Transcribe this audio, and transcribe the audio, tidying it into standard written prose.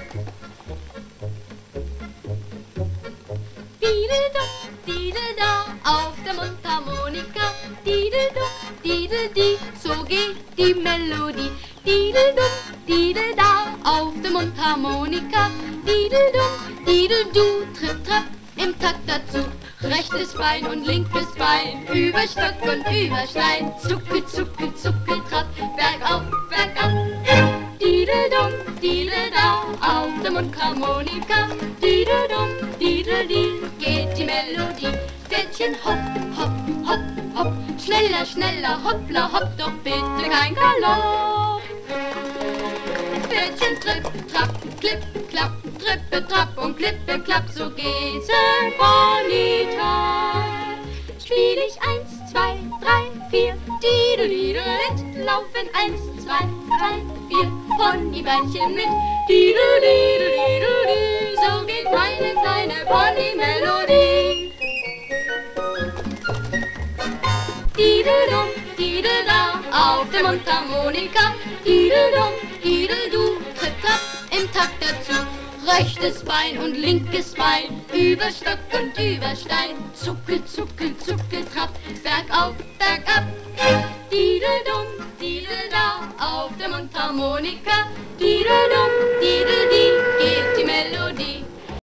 Dideldum, didelda, auf der Mundharmonika. Dideldum, dideldi, so geht die Melodie. Dideldum, didelda, auf der Mundharmonika. Dideldum, dideldu, tripp, trapp, im Takt dazu. Rechtes Bein und linkes Bein, über Stock und über Stein. Zuckel, zuckel, zuckel, trapp, bergauf, bergab. Dideldum, didelda, auf der Mundharmonika. Dideldum, dideldi, geht die Melodie. Pferdchen hopp, hopp, hopp, hopp, schneller, schneller, hoppla, hopp, doch bitte kein Galopp. Pferdchen tripp, trapp, klipp, klapp, trippe, trapp und klippe, klapp, so geht's in Bonita. Spiel ich 1, 2, 3, 4, Didel, laufen 1, 2, 3, 4, Ponybeinchen mit. Didel, so geht meine kleine Pony-Melodie. Dideldum, didelda, auf der Mundharmonika. Dideldum, dideldu, tripp, trapp, im Takt dazu. Rechtes Bein und linkes Bein, über Stock und über Stein. Zuckel, zuckel, zuckel, trapp, bergauf, bergab. Dideldum, didelda, auf der Mundharmonika. Dideldum,